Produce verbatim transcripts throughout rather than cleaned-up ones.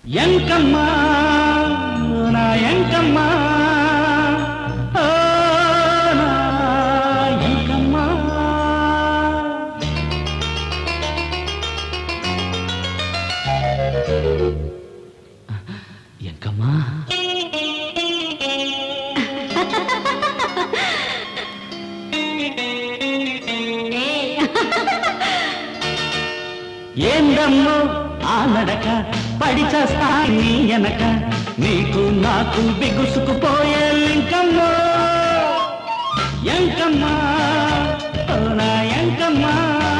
ఎంకమ్మా నా ఎంకమ్మా ఓ నా ఎంకమ్మా ఎంకమ్మా ఏందమ్మో ఆ నడక పడి చేస్తా నీ ఎనక నీకు నాకు బిగుసుకుపోయే లింకమ్మో ఎంకమ్మా ఓ నా ఎంకమ్మా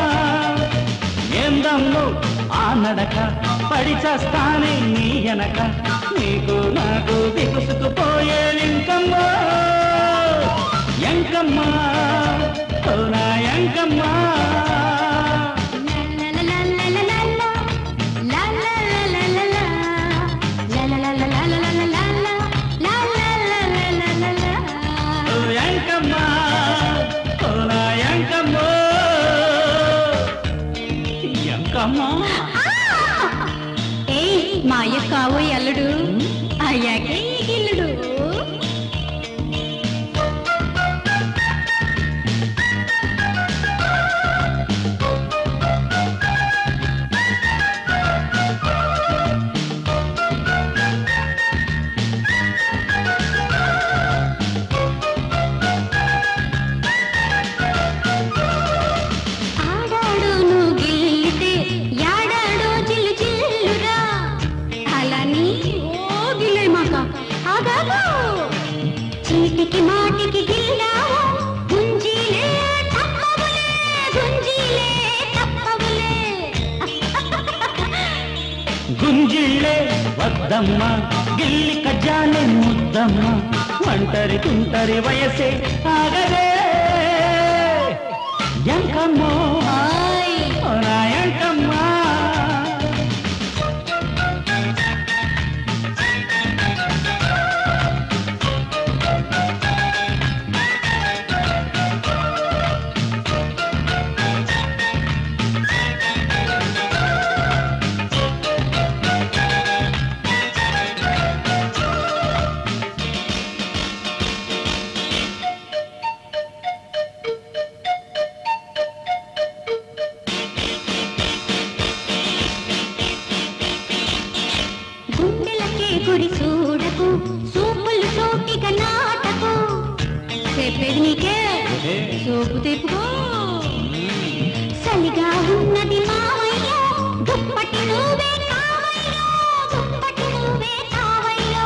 ఏందమ్మో ఆ నడక పడి చేస్తానే నీ ఎనక నీకు నాకు బిగుసుకుపోయే లింకమ్మో ఎంకమ్మా ఓ నా ఎంకమ్మా మాయ కావో ఎల్లడు అయ్యాకే ఇల్లుడు చీటికి మాటికి గిల్లావు గుంజీలే తప్పవులే గుంజీలే తప్పవులే గుంజిళ్ళే వద్దమ్మ గిల్లి కజ్జాలే ముద్దమ్మ ఒంటరి తుంటరి వయసే ఆగదే ఎంకమ్మో నా ఎంకమ్మా గురి చూడకు సూపులు సోటిగా నాటకు చెప్పేది నీకే సోపు తెప్పుకో సలిగా ఉన్నది మావయ్య దుప్పటి నువ్వే కావయ్యో దుప్పటి నువ్వే కావయ్యో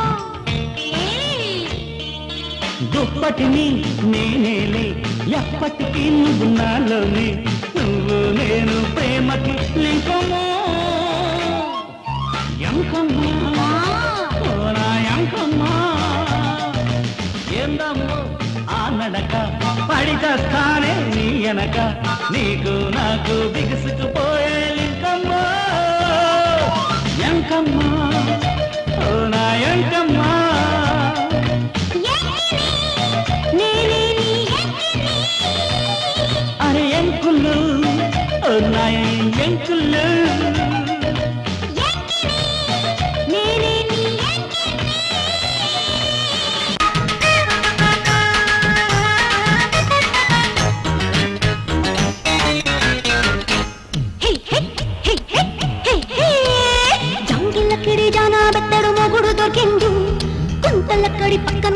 దుప్పటిని నేనేలే ఎప్పటికీ నువ్వు నాలోనే నువ్వు నేను ప్రేమకి లింకమో ఎంకమ్మా ఏందమ్మో ఆ నడక పడి చేస్తానే నీ ఎనక నీకు నాకు బిగుసుకుపోయే లింకమ్మా ఎంకమ్మా ఓ నా ఎంకమ్మా అరే ఎంకులు ఓ నా ఎంకులు జానా బెత్తడు మొగుడు దొరికిండు కుంటలక్కడి పక్కన